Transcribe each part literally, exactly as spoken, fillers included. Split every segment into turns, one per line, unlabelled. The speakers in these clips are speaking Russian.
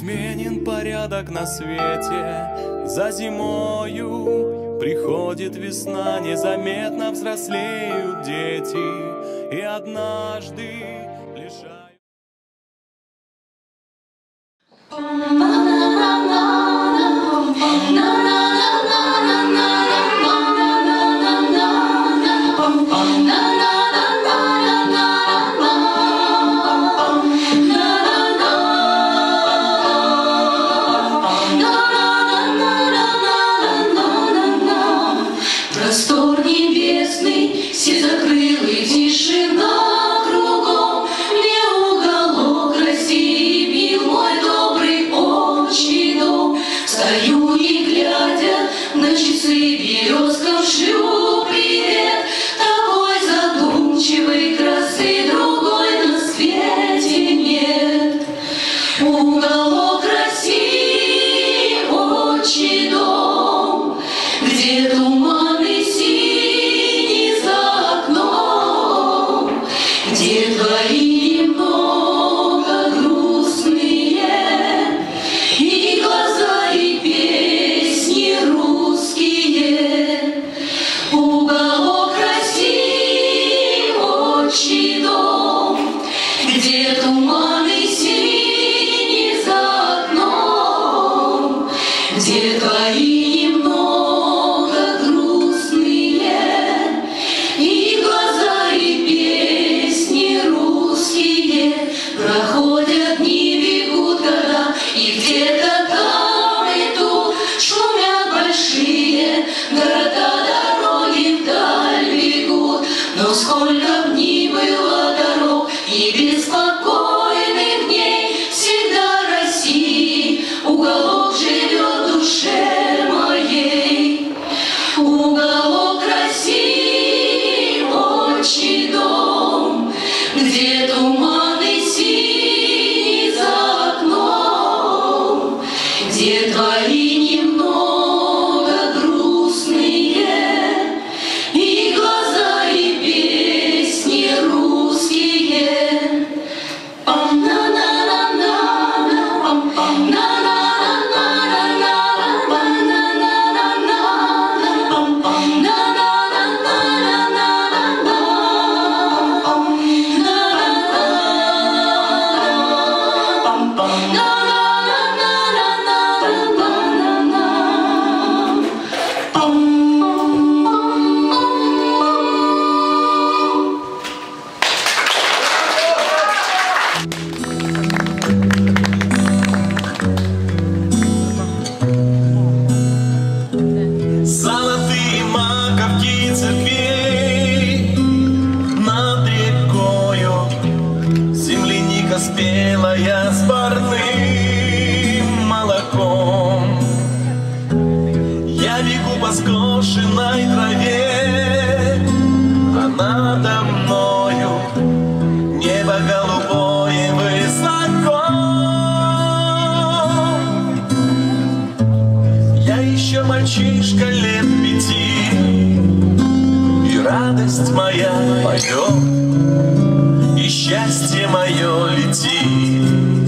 Изменен порядок на свете, за зимою приходит весна, незаметно взрослеют дети, и однажды лишают.
Простор небесный, сизокрылый, тишина кругом, где уголок России, мил мой добрый отчий дом. Стою и, глядя на часы, березкам шлю привет. Такой задумчивой красы другой на свете нет. Уголок России, отчий дом, где туман где твои немного грустные и глаза, и песни русские. Уголок России, отчий дом, где туманы синие за окном, где твои немного грустные и глаза, и песни русские. Проходят дни, бегут года, и где-то там и тут шумят большие города, дороги вдаль бегут. Но сколько б ни было дорог и беспокойных дней, всегда России уголок живет в душе моей. Уголок России, отчий дом, где туманы синие за окном, где твои немного грустные и глаза, и песни русские. Пам-на-на-на-на, пам-пам, на-на-на-на-на, пам-на-на-на-на, пам-пам, на-на-на-на-на-на,
Золотые маковки церквей над рекою, земляника спелая с парным молоком. Я бегу по скошенной траве, а надо мною небо голубое высоко. Я еще мальчишка лет пяти, и радость моя поет, и счастье мое летит.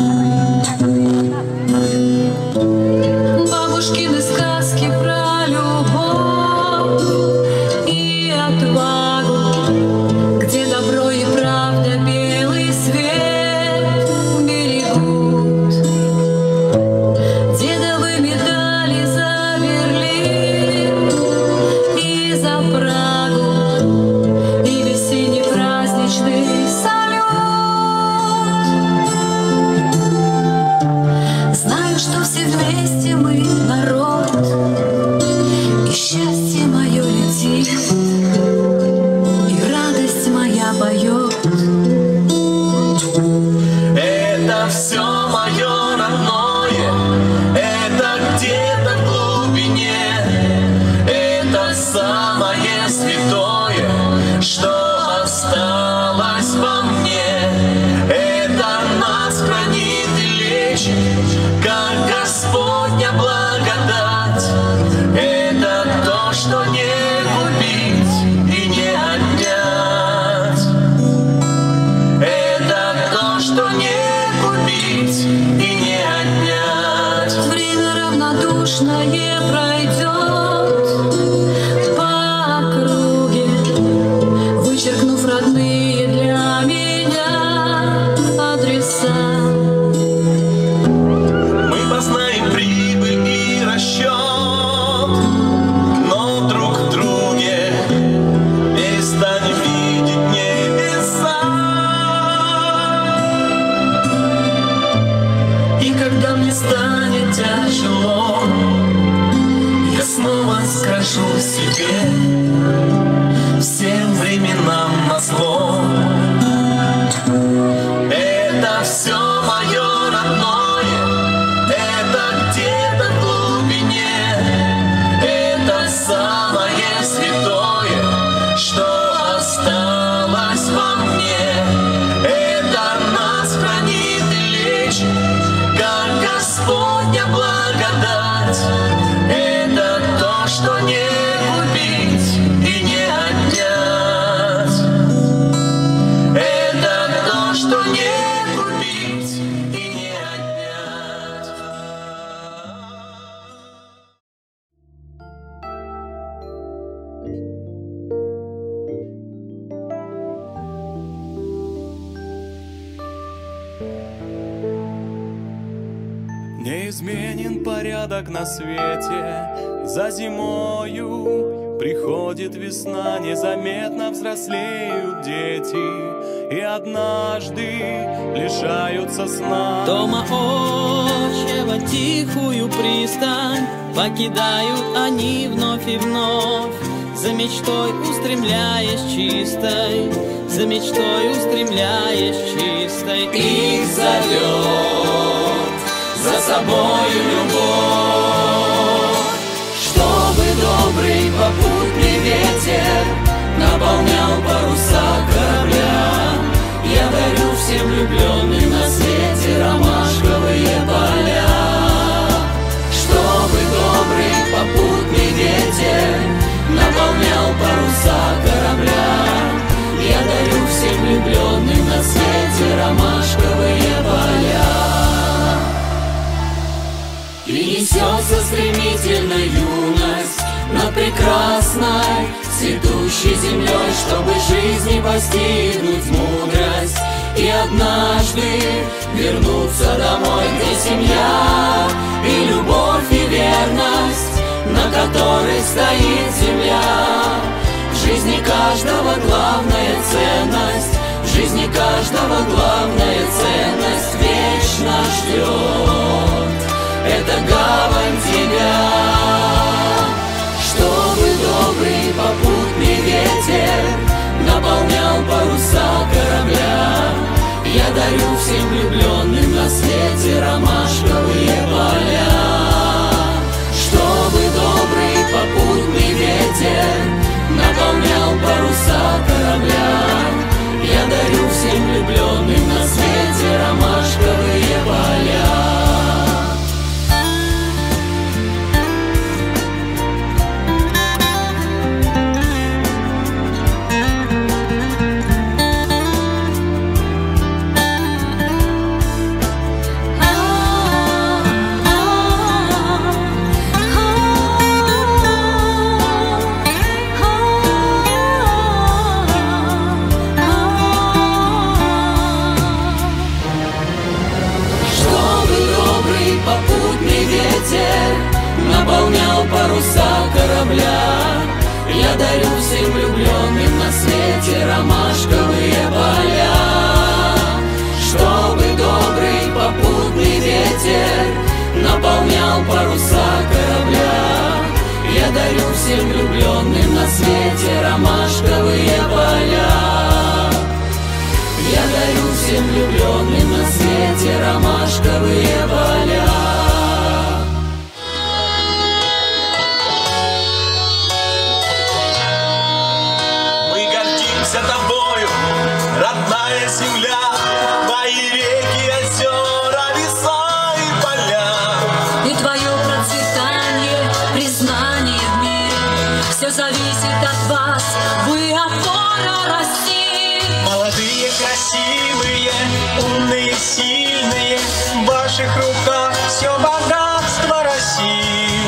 Бабушкины сказки про любовь и отвагу, где добро и правда белый свет берегут. Дедовы медали за Берлин и за Прагу, и весенний праздничный салют. равнодушное пройдет по округе, вычеркнув родные для меня адреса.
Мы познаем прибыль и расчет, но друг в друге перестанем видеть небеса. И когда мне станет тяжело, я снова скажу себе всем временам назло: это все мое родное, это где-то в глубине, это самое святое, что осталось во мне. Это нас хранит и лечит, как Господня благодать. Это то, что не купить и не отнять. Это то, что не купить и не отнять.
Неизменен порядок на свете, за зимою приходит весна, незаметно взрослеют дети и однажды лишаются сна.
Дома отчего тихую пристань покидают они вновь и вновь, за мечтой устремляясь чистой, за мечтой устремляясь чистой. Их зовет за собою любовь, чтобы добрый попутный ветер наполнял паруса корабля. Я дарю всем влюбленным на свете ромашковые поля, чтобы добрый попутный ветер наполнял паруса корабля. Я дарю всем влюбленным на свете ромашковые поля. И несется стремительно юность над прекрасной цветущей землей, чтобы жизни постигнуть мудрость и однажды вернуться домой, где семья и любовь и верность, на которой стоит земля. В жизни каждого главная ценность, в жизни каждого главная ценность вечно ждет. Это гавань тебя, чтобы добрый попутный ветер наполнял паруса корабля. Я дарю всем влюбленным на свете ромашковые поля, чтобы добрый попутный ветер наполнял паруса корабля. Я дарю всем влюбленным на свете ромашковые поля. Наполнял паруса корабля. Я дарю всем влюбленным на свете ромашковые поля, чтобы добрый попутный ветер наполнял паруса корабля. Я дарю всем влюбленным на свете ромашковые поля. Я дарю всем влюбленным на свете ромашковые поля.
Тобою, родная земля, твои реки, озера, леса и поля.
И твое процветание, признание в мире, все зависит от вас, вы опора России.
Молодые, красивые, умные, сильные, в ваших руках все богатство России.